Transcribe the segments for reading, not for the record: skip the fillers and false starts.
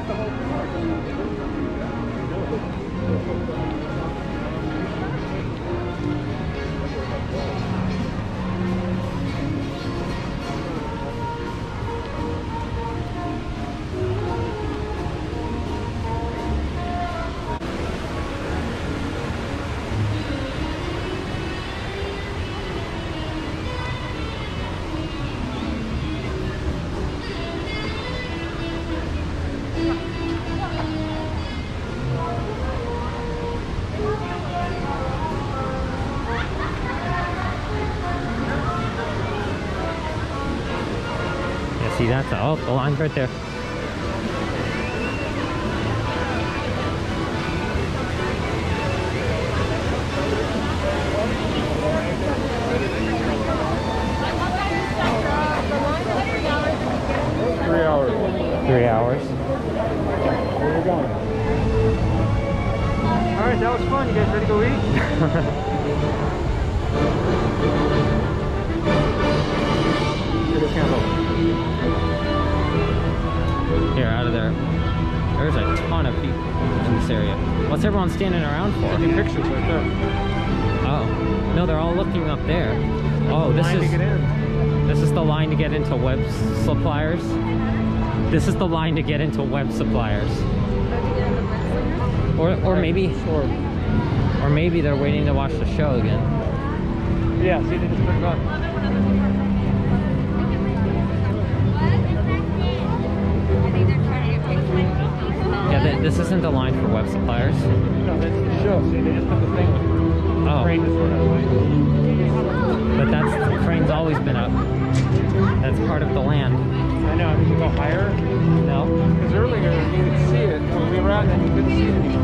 See that? Oh, the line's right there. Three hours. 3 hours. Where are we going? Alright, that was fun. You guys ready to go eat? Here, out of there. There's a ton of people in this area. What's everyone standing around for? Taking pictures right there. Oh, no, they're all looking up there. Oh, this is the line to get into web suppliers. This is the line to get into web suppliers. Or maybe they're waiting to watch the show again. Yeah, see, they just put it on. Yeah, this isn't the line for web suppliers. No, that's the show. See, they just put the thing on. Oh. Crane is sort of like. But the crane's always been up. That's part of the land. I know, did you go higher? No. Because earlier you could see it. When we were out there, you couldn't see it anymore.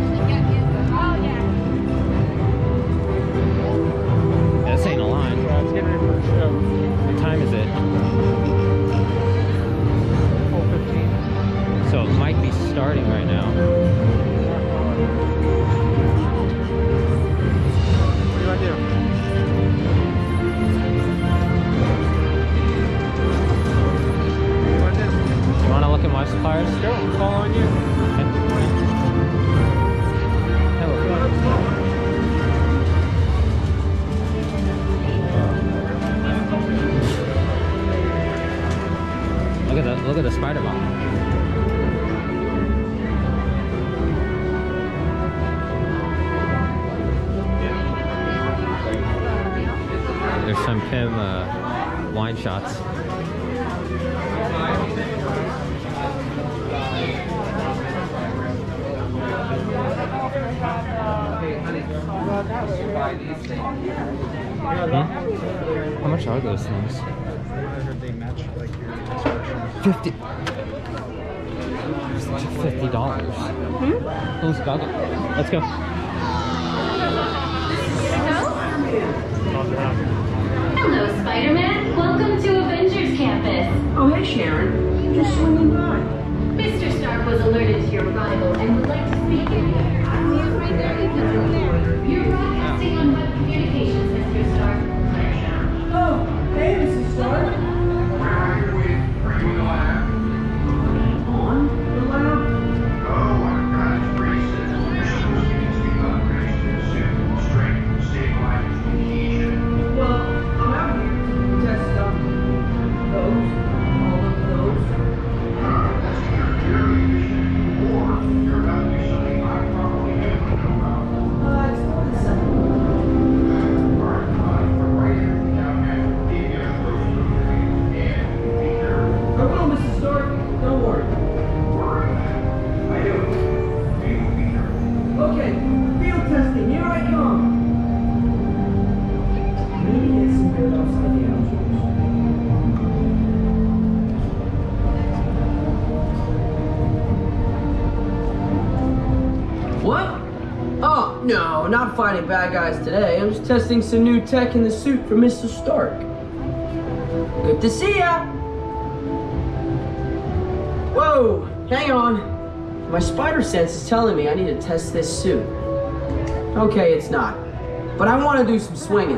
This ain't a line. Yeah, it's getting ready for the show. What time is it? 4:15. So it might be starting right now. What do you want to do? You want to look at my suppliers? Go, I'm following you. Hello. Look at the spider bomb. There's some Pim wine shots. How much are those things? They match like your instructions. $50. Who's got it? Let's go. Hello, Spider-Man. Welcome to Avengers Campus. Oh, hey, Sharon. Just swinging by. Mr. Stark was alerted to your arrival and would like to speak with you. You're broadcasting on web communications, Mr. Stark. Oh, hey, Mrs. Stark. On the lab? Well, I'm out here to test those, all of those. It's more than something. I will, Mrs. Stark. Don't worry. Okay, field testing. Here I come. Maybe get some good outside the outdoors. What? Oh, no, not fighting bad guys today. I'm just testing some new tech in the suit for Mr. Stark. Good to see ya! Whoa, hang on. My spider sense is telling me I need to test this suit. Okay, it's not. But I want to do some swinging.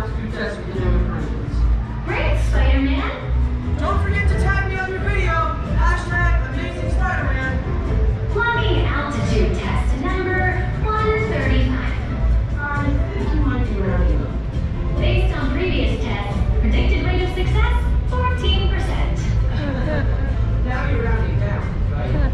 have to do tests with the new friends. Great, Spider-Man. Don't forget to tag me on your video. #Amazing Spider-Man. Logging altitude test number 135. I think you might be rounding up. Based on previous tests, predicted rate of success, 14%. Now you're rounding down, right?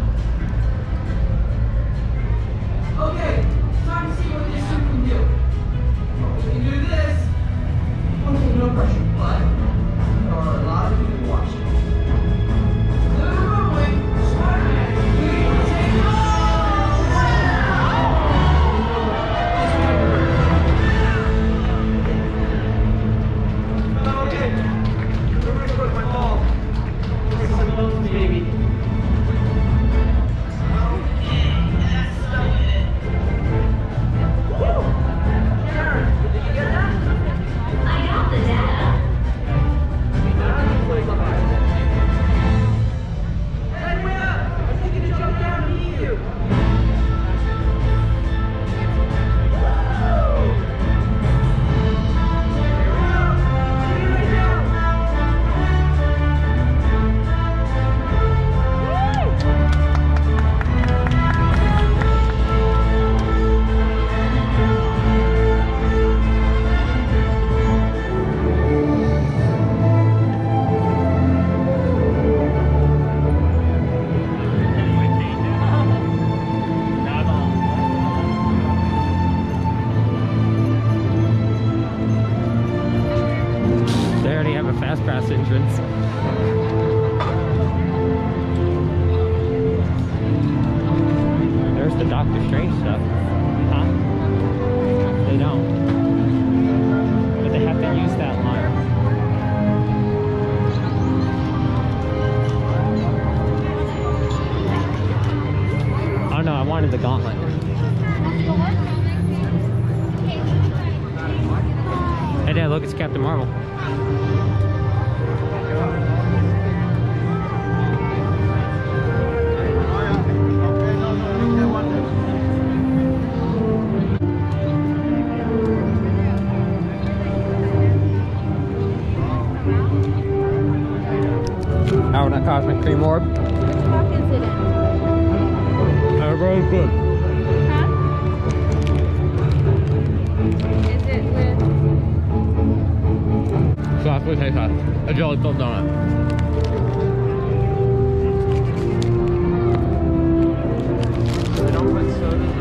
Okay, time to see what this suit can do. We can do this. Okay, no pressure, but there are a lot of people watching. Clear the runway, Spider-Man, take off! Okay, we're ready for my ball. Here's some bones, baby. I got the data. Hey, wait up! I'm thinking to jump down and meet you. They already have a fast pass entrance. There's the Doctor Strange stuff. Huh? They don't. But they have to use that line. Oh no, I wanted the gauntlet. Hey Dad, look, it's Captain Marvel. Out in that cosmic cream orb. Which walk is it in? Everybody's good. Huh? Is it with... Sauce with hay sauce. A jelly filled donut. They don't put sodas in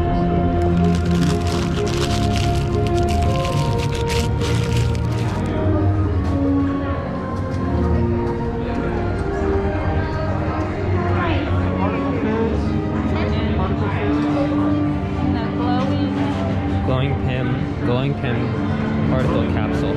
The glowing... Glowing pin particle capsule.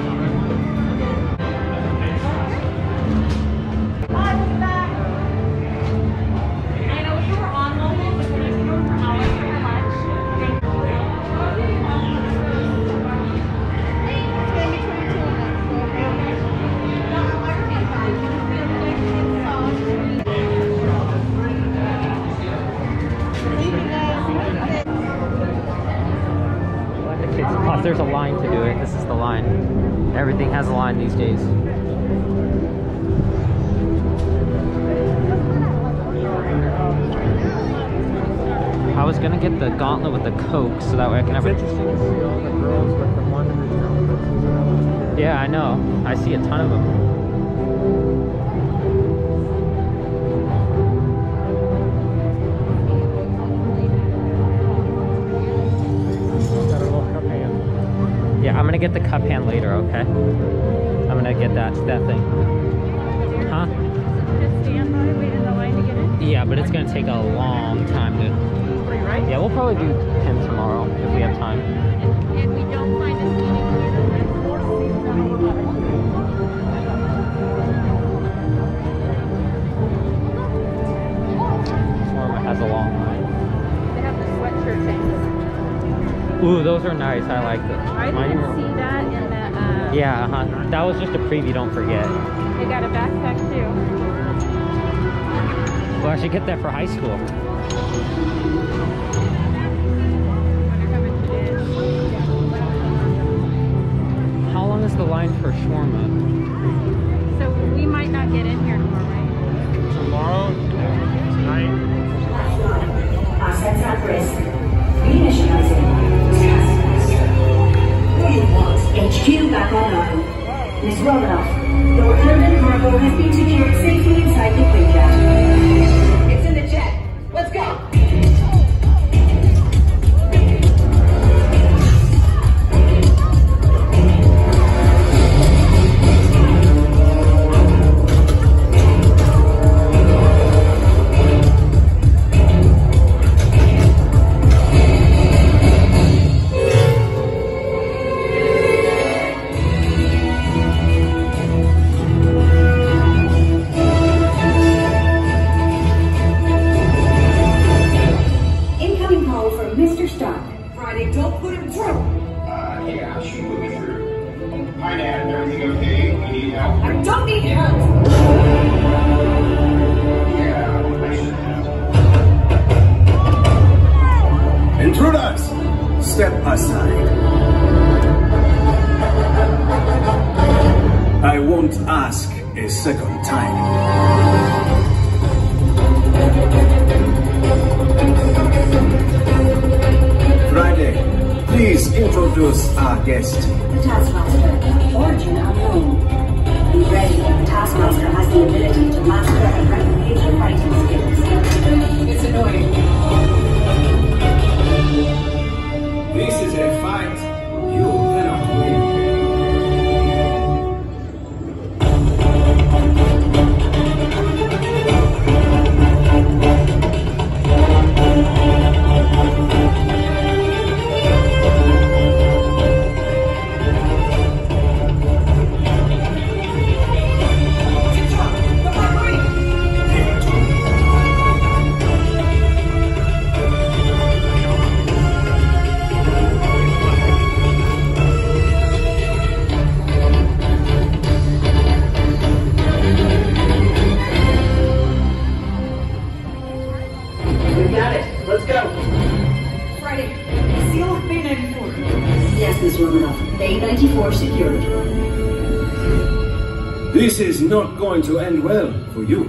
Plus there's a line to do it. This is the line. Everything has a line these days. I was gonna get the gauntlet with the Coke so that way I can have It's it. interesting to see all the girls with the one in the outfits. Yeah, I know. I see a ton of them. Got a little cup hand. Yeah, I'm gonna get the cup hand later, okay? I'm gonna get that thing. Huh? Just stand by, wait in the line to get in? Yeah, but it's gonna take a long time to... Right? Yeah, we'll probably do him tomorrow if we have time. And we don't find a seating Or has a long line. They have the sweatshirt things. Ooh, those are nice. I like them. I didn't see that in the... Yeah, that was just a preview, don't forget. They got a backpack too. Well, I should get that for high school. Wonder how much it is. How long the line for shawarma. So we might not get in here tomorrow, right? Tomorrow, tonight. Assets at risk. Reinitializing. HQ back online. Miss Romanoff, your urban cargo has been secured safely inside the Quinjet. It's in the jet. Let's go! Intruders, step aside. I won't ask a second time. Friday, please introduce our guest. The Taskmaster, origin unknown. Be ready, the Taskmaster has the ability to master and replicate your fighting skills. It's annoying. This is a fight you cannot win. This is not going to end well for you.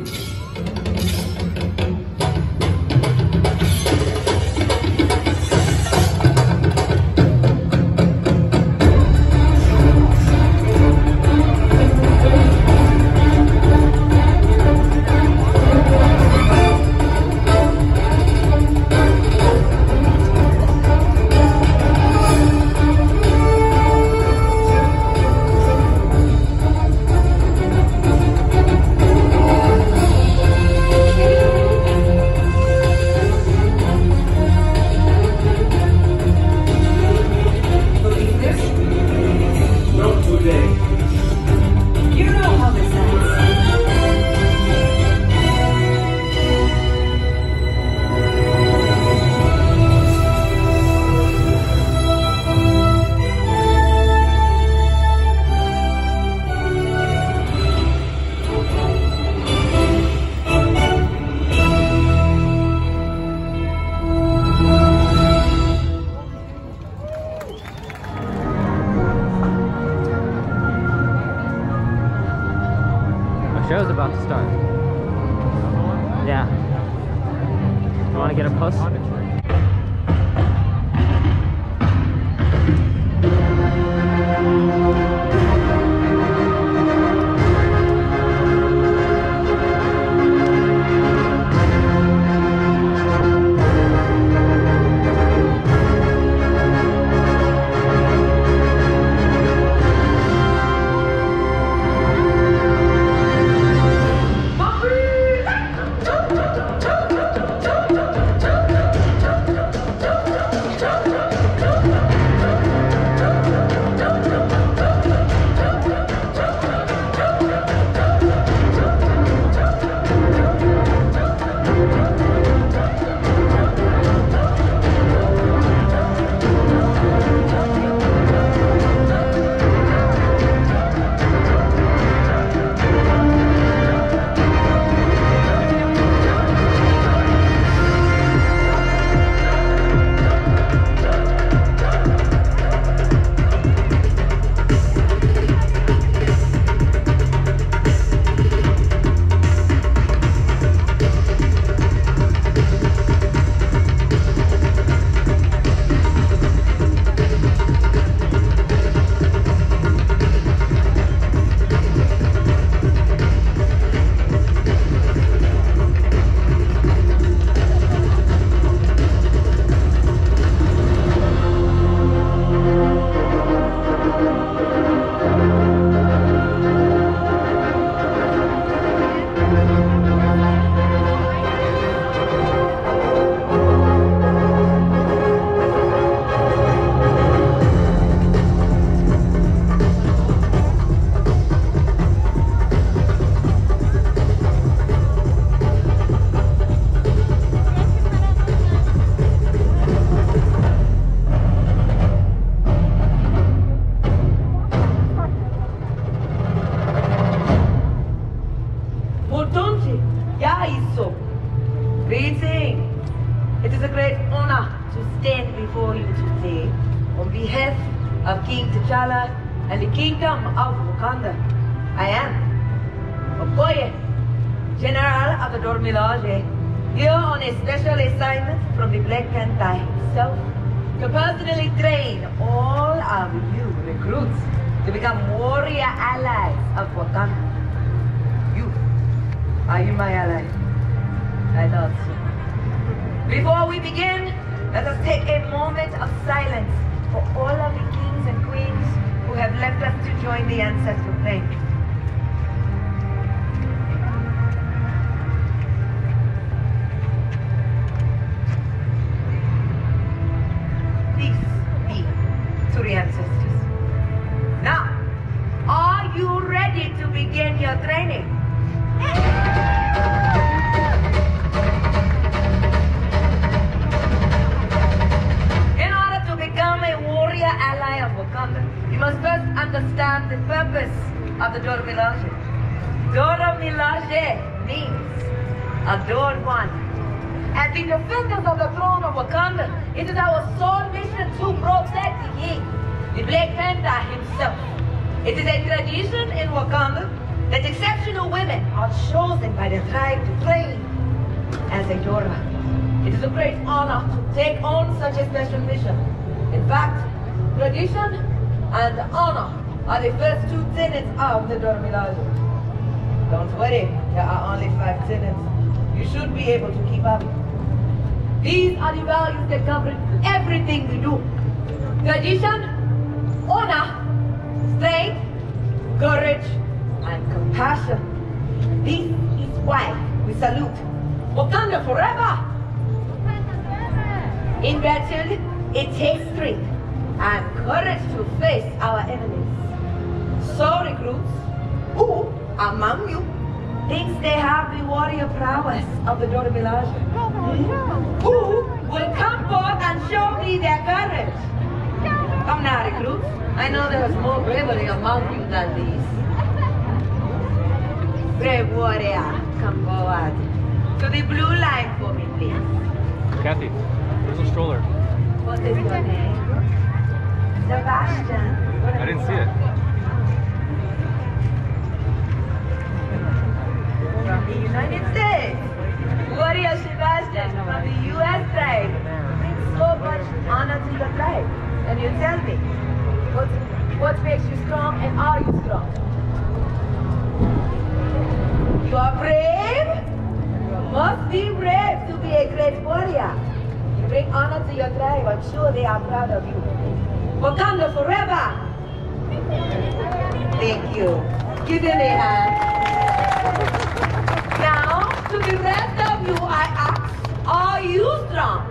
Show's about to start. Yeah. You want to get a post? T'Challa and the kingdom of Wakanda. I am Okoye, General of the Dormilage, here on a special assignment from the Black Panther himself to personally train all of you recruits to become warrior allies of Wakanda. Are you my ally? I thought so. Before we begin, let us take a moment of silence for all of the kings and queens who have left us to join the ancestral plane. Peace be to the ancestors. Now, are you ready to begin your training? In order to become a warrior ally of Wakanda, you must first understand the purpose of the Dora Milaje. Dora Milaje means adored one. As the defenders of the throne of Wakanda, it is our sole mission to protect the king, the Black Panther himself. It is a tradition in Wakanda that exceptional women are chosen by the tribe to train as a Dora. It is a great honor to take on such a special mission. In fact, tradition and honor are the first two tenets of the Dora Milaje. Don't worry, there are only 5 tenets. You should be able to keep up. These are the values that govern everything we do. Tradition, honor, strength, courage, and compassion. This is why we salute Wakanda forever. In battle, it takes strength and courage to face our enemies. So recruits, who among you thinks they have the warrior prowess of the Dora Milaje? Who will come forth and show me their courage? Come now, recruits. I know there is more bravery among you than these. Brave warrior, come forward. To the blue line for me, please. Kathy, there's a stroller. What is your name? Sebastian. I didn't see it. From the United States. Warrior Sebastian from the U.S. tribe brings so much honor to the tribe. And you tell me, what makes you strong and are you strong? You are brave? You must be brave to be a great warrior. You bring honor to your tribe. I'm sure they are proud of you. Wakanda forever! Thank you. Give them a hand. Now, to the rest of you, I ask, are you strong?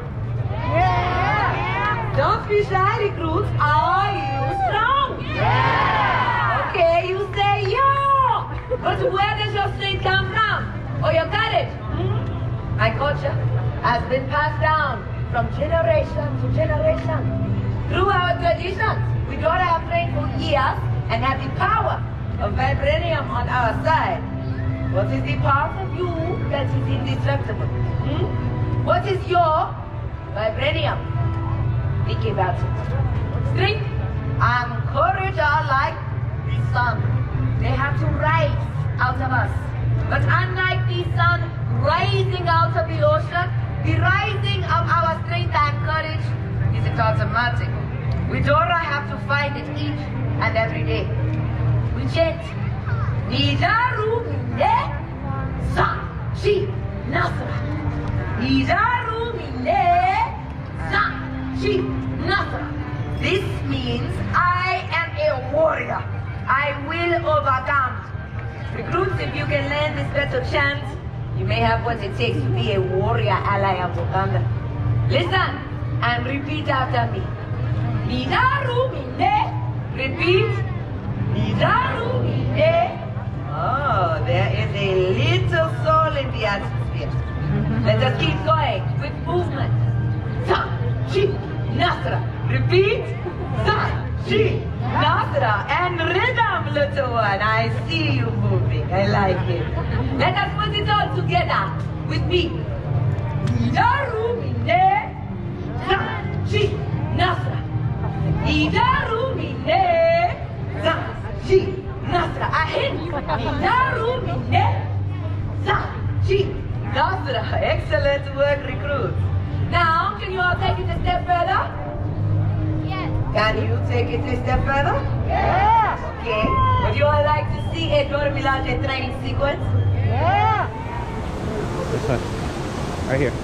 Yeah! Don't be shy, recruits. Are you strong? Yeah! Okay, you say yeah! But where does your strength come from? Or your courage? My culture has been passed down from generation to generation. Through our traditions, we don't have trained for years and have the power of vibranium on our side. What is the part of you that is indestructible? What is your vibranium? Think about it. Strength and courage are like the sun. They have to rise out of us. But unlike the sun rising out of the ocean, the rising of our strength and courage isn't automatic. We don't have to find it each and every day. We chant, Nidaru Mine Sa Chi Nasra. Nidaru Mine Sa Chi Nasra. This means I am a warrior. I will overcome. Recruits, if you can learn this better chant, you may have what it takes to be a warrior ally of Wakanda. Listen and repeat after me. Nidaru Mine. Repeat. Nidaru Mine. Oh, there is a little soul in the atmosphere. Let us keep going with movement. Sa, Chi, Nasra. Repeat. Sa, Chi, Nasra. And rhythm, little one. I see you moving. I like it. Let us put it all together with me. Nidaru Mine. Sa, Chi, Nasra. Nidaru Mine. Za, Chi, Nasra, Ahin, Daru, Ne, Za, Chi, Nasra. Excellent work, recruits. Now, can you all take it a step further? Yes. Can you take it a step further? Yeah. Okay. Would you all like to see a Dormilage training sequence? Yeah. This way. Right here.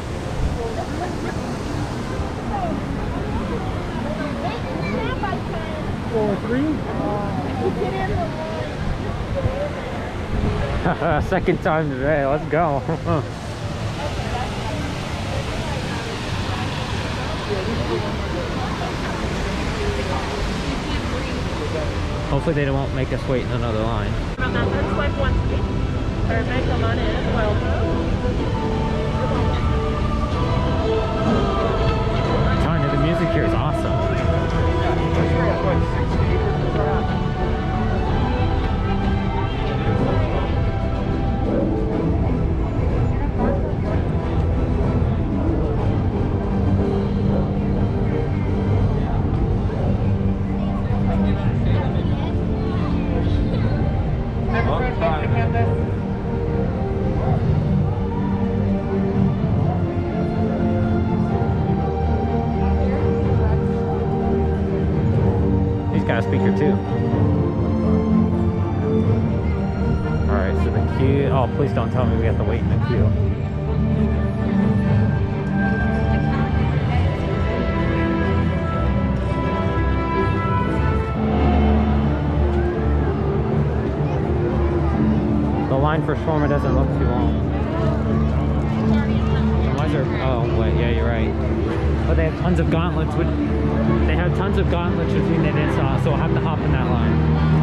Second time today, let's go. Hopefully they won't make us wait in another line. Swipe once, please. Perfect, come on in as well. I'm telling you, the music here is awesome. He's got a speaker too. Alright, so the queue. Oh, please don't tell me we have to wait in the queue. The line for shawarma doesn't look too long. Why is there? Oh, wait, yeah, you're right. But they have tons of gauntlets. They have tons of gauntlets between it and so I'll have to hop in that line.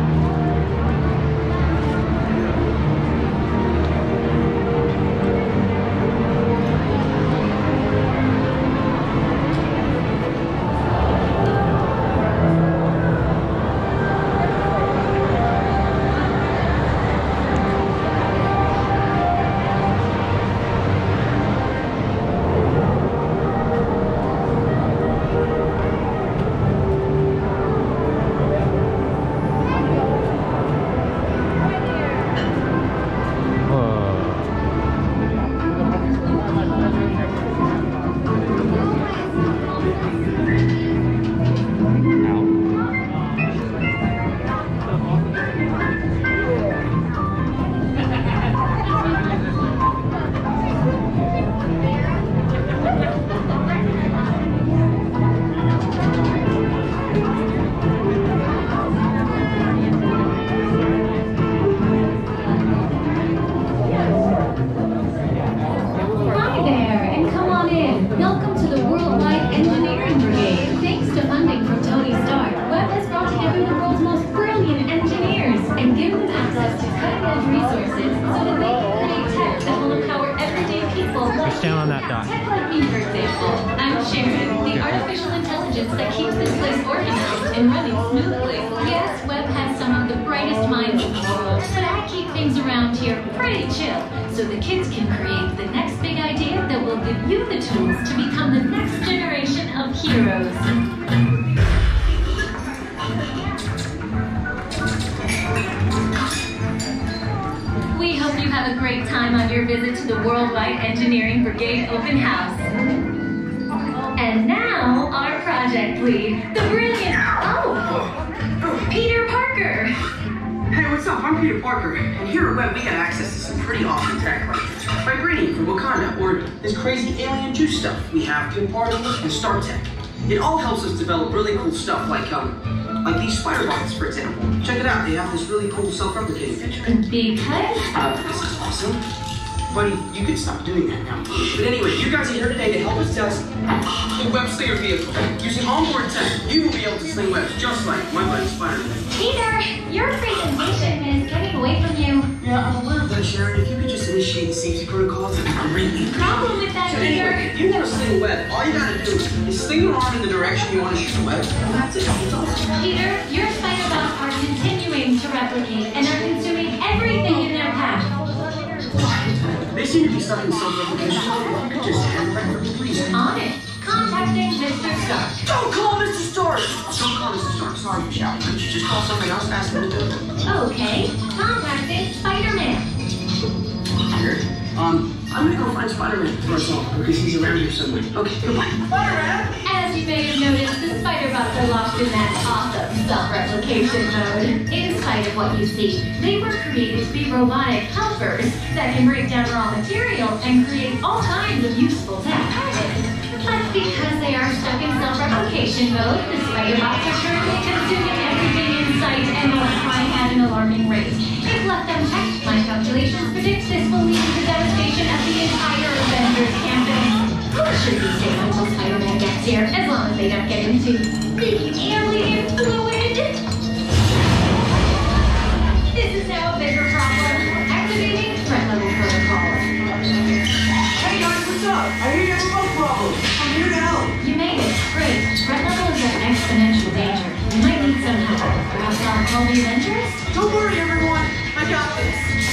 Just stand on that dot. Tech like me, for example. I'm Sharon, the artificial intelligence that keeps this place organized and running smoothly. Yes, Webb has some of the brightest minds in the world, but I keep things around here pretty chill, so the kids can create the next big idea that will give you the tools to become the next generation of heroes. We hope you have a great time on your visit to the Worldwide Engineering Brigade Open House. And now, our project lead, the brilliant, Peter Parker. Hey, what's up? I'm Peter Parker, and here at Webb we got access to some pretty awesome tech, like vibranium from Wakanda, or this crazy alien juice stuff we have in Party and Star Tech. It all helps us develop really cool stuff like these spider bots, for example. Check it out, they have this really cool self-replicating feature. Because? This is awesome. Buddy, you can stop doing that now. But anyway, you guys are here today to help us test the web slinger vehicle. Using onboard tech, you will be able to sling webs just like my buddy Spider-Man. Peter, your presentation is getting away from you. Yeah, I'm aware of that, Sharon. If you could just initiate the safety protocols, that'd be great. Problem with that, So Peter? anyway, if you want to sling a web, all you gotta do is sling your arm in the direction you want to shoot the web. And that's it. It's awesome. Peter, your spider-bots are continuing to replicate and are consuming everything in their path. They seem to be stuck in self-replication. You could just hand it back for me, please. On it. Calm Contacting Mr. Stark. Don't call Mr. Stark! Don't call Mr. Stark. Sorry for shouting. Why don't you just call somebody else and ask him to do it? Okay. Contacting Spider-Man. Weird. I'm gonna go find Spider-Man for us all, because he's around here somewhere. Okay, goodbye. Spider-Man! As you may have noticed, the Spider-Bots are locked in that awesome self-replication mode. In spite of what you see, they were created to be robotic helpers that can break down raw materials and create all kinds of useful tech. But because they are stuck in self-replication mode, the Spider-Bots are currently consuming everything in sight and multiplying at an alarming rate. If left unchecked, my calculations predict this will lead to the devastation of the entire Avengers campus. Should be safe until Spider-Man gets here, as long as they don't get into the alien fluid. This is now a bigger problem. Activating threat level protocol. Hey guys, what's up? I hear you have a bug problem. I'm here to help. You made it. Great. Threat level is at exponential danger. You might need some help. Perhaps I'll call the Avengers? Don't worry, everyone. I got this.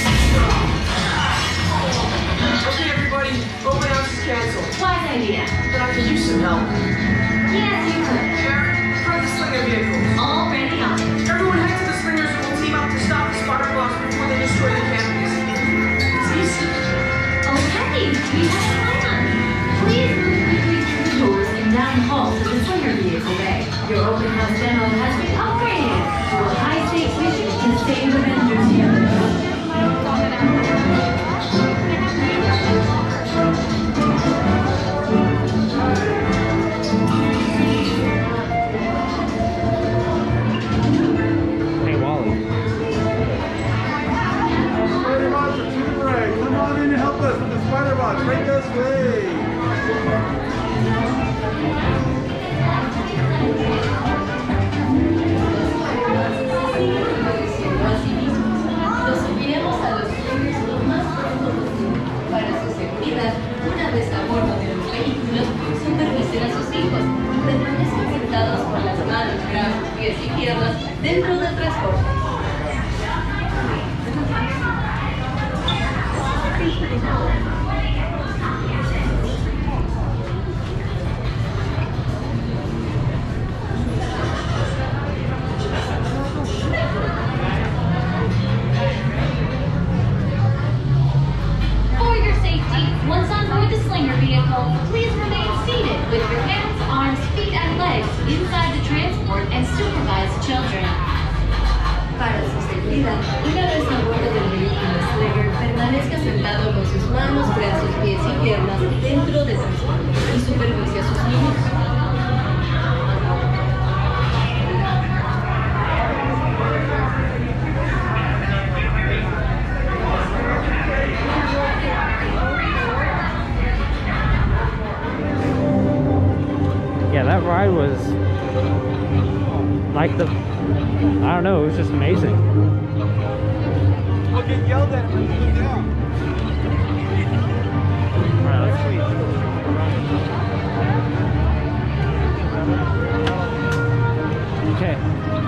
Okay, everybody. Open house is canceled. Wise idea. But I could use some help. Yes, you could. Sharon, front the slinger vehicles. Already on it. Everyone head to the slingers and we'll team up to stop the Spider-Bots before they destroy the campus. It's easy. Okay, we have a plan. Please move quickly through the doors and down the hall to the slinger vehicle bay. Your open house demo has been upgraded to a high-stakes mission to save Avengers here. Hey, Wally. Spider-Bots are too bright. Come on in and help us with the Spider-Bots. Right this way. Los subiremos a los slingers lo más pronto posible. Para su seguridad, una vez a bordo de los vehículos, supervisen a sus hijos. Permanezcan sentados con las manos, brazos, pies y piernas dentro del transporte. For your safety, once on board the slinger vehicle, please remain seated with your hands, arms, feet, and legs inside the transport and supervise children. Para su seguridad, una vez a bordo del vehículo Slinger, permanezca sentado con sus manos, brazos, pies y piernas dentro del transporte y supervise a sus niños. Yeah, that ride was like the, I don't know, it was just amazing. We'll get yelled at when we get down. Alright, let's okay.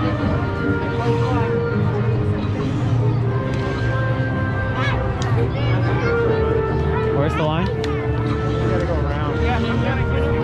Where's the line? We gotta go around. Yeah, you gotta get it.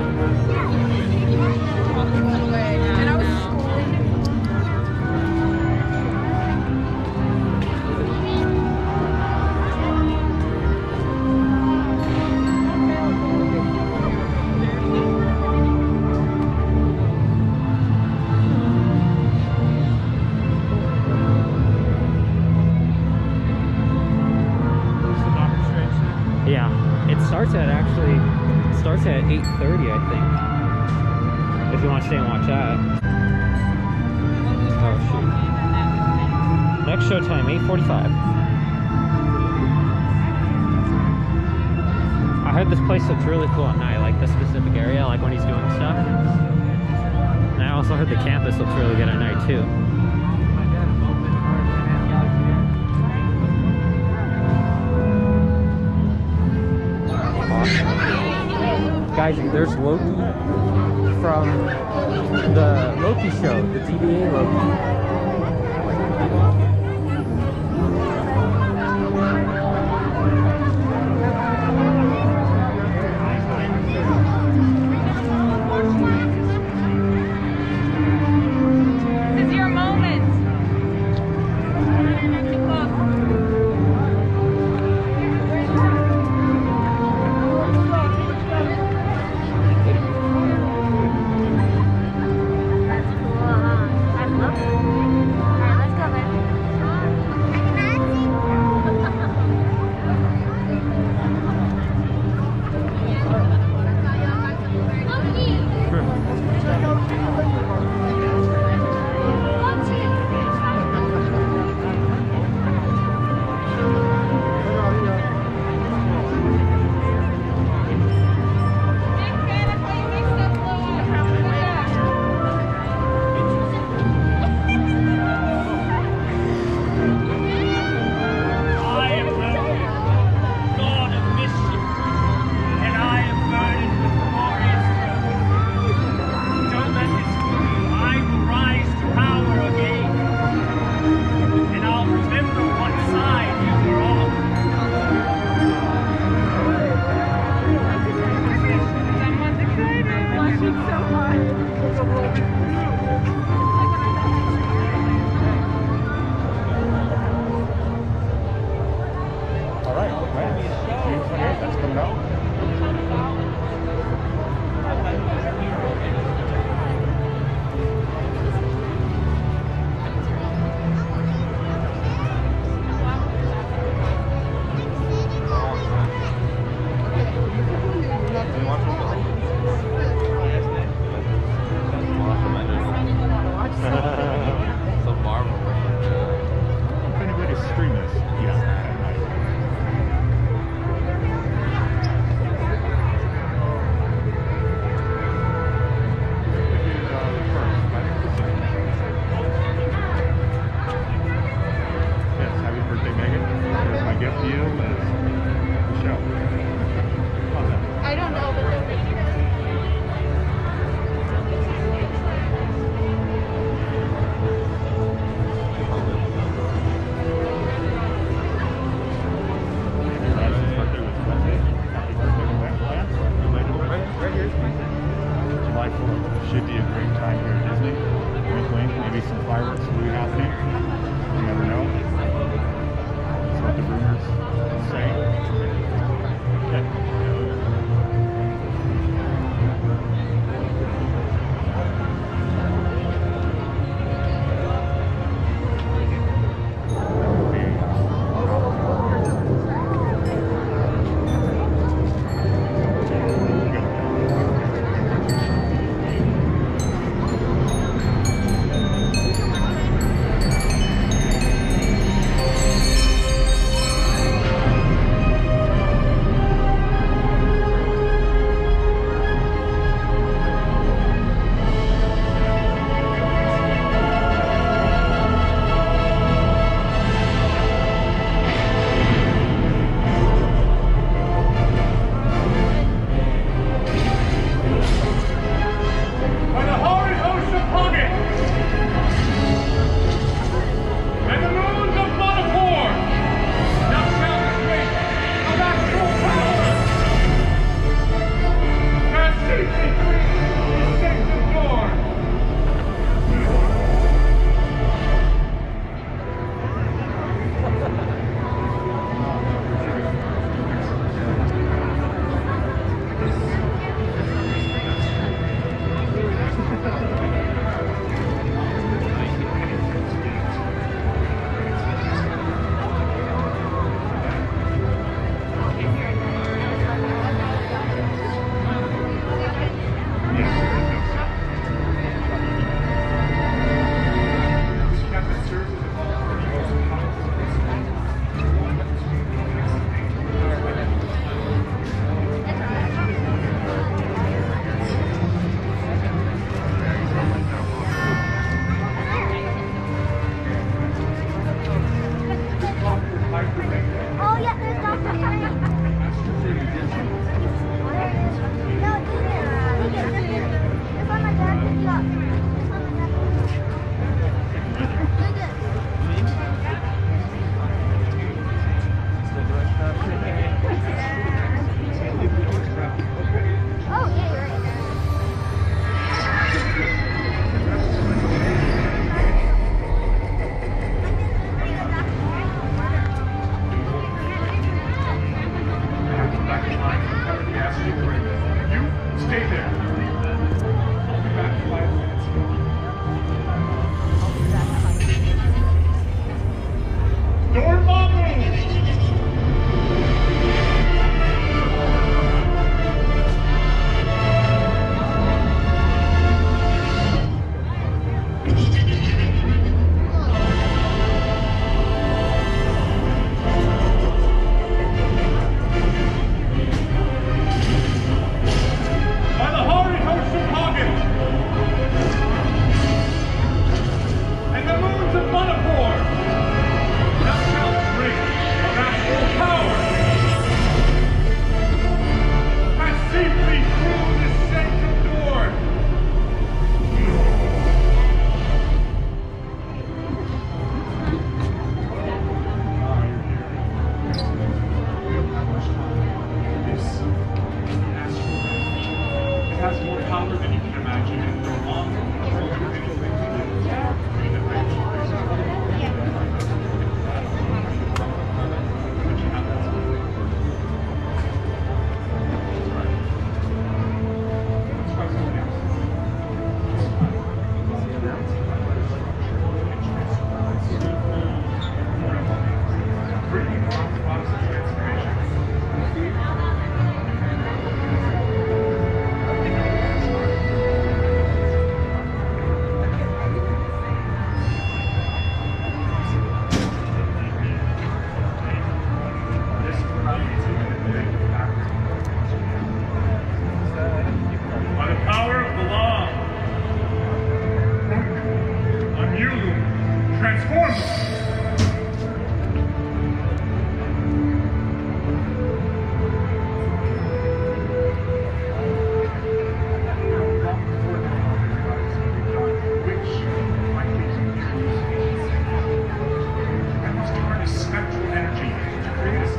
Yeah, it starts at 8:30, I think. If you want to stay and watch that. Oh shoot. Next show time, 8:45. I heard this place looks really cool at night, like this specific area, like when he's doing stuff. And I also heard the campus looks really good at night too. Guys, there's Loki from the Loki show, the TVA Loki.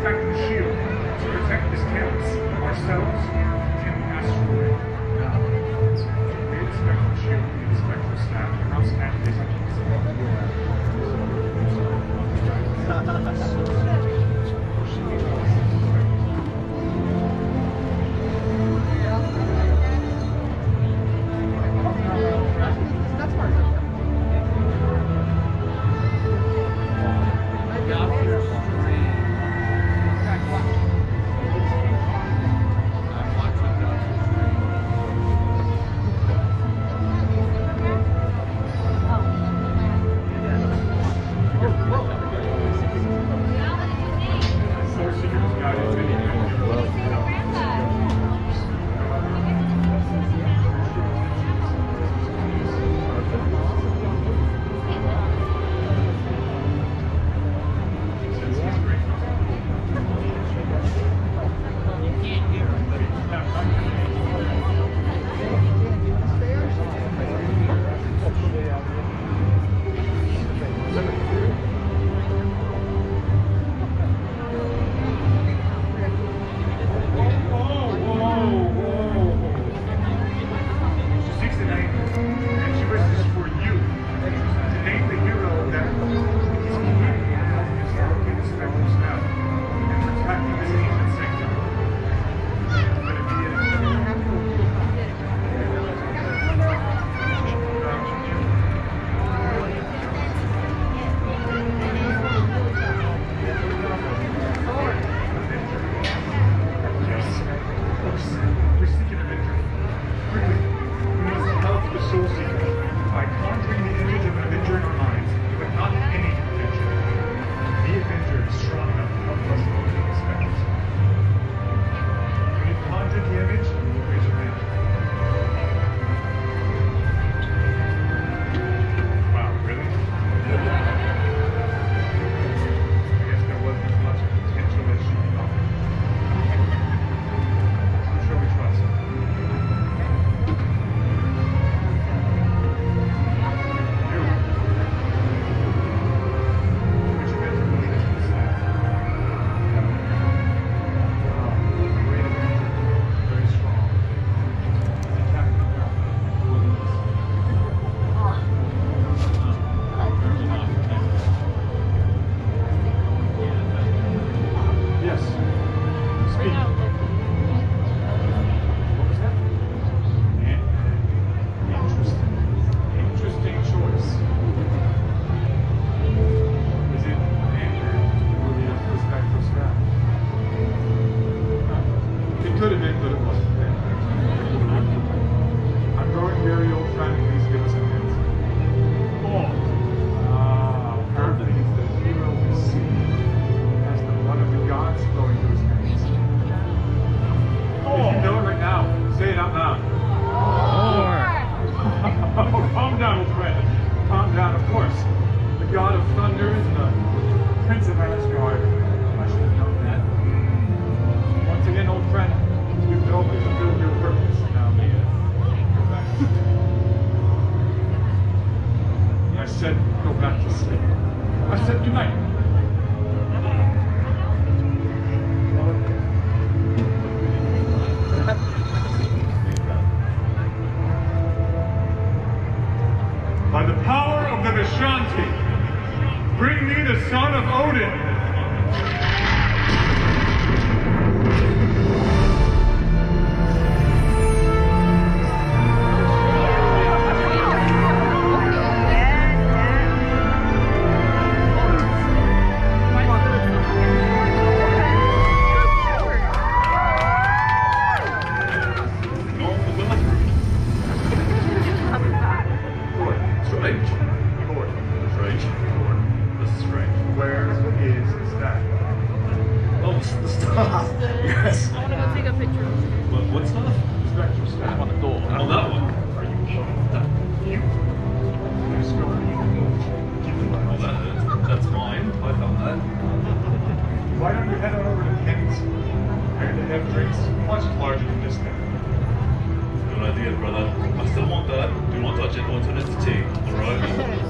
Spectrum shield to protect this campus, ourselves, and the asteroid. Now, we the Spectrum shield, we the Spectrum staff, and house activities.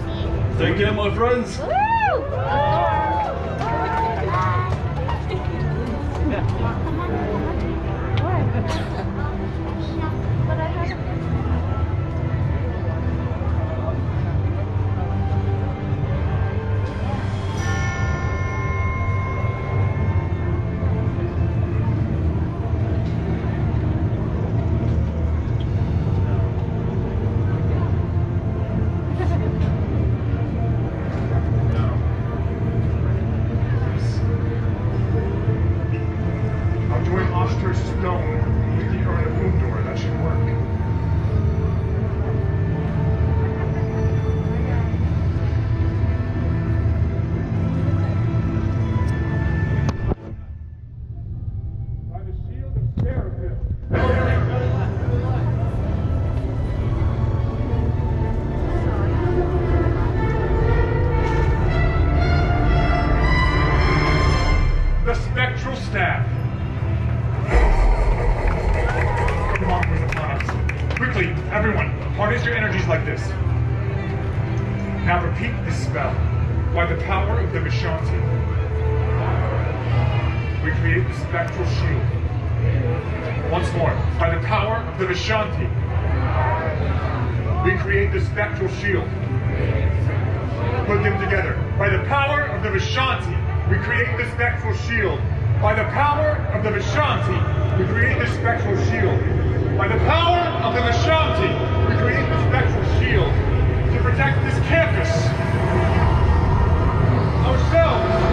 Take care, my friends. stone with the urn of moon door. That should work. By the shield of Seraphim. The spectral staff. The monk was upon us. Quickly, everyone, harness your energies like this. Now repeat this spell. By the power of the Vishanti, we create the spectral shield. Once more, by the power of the Vishanti, we create the spectral shield. Put them together. By the power of the Vishanti, we create the spectral shield. By the power of the Vishanti, we create the spectral shield. By the power of the Vishanti, we create the spectral shield to protect this campus, ourselves,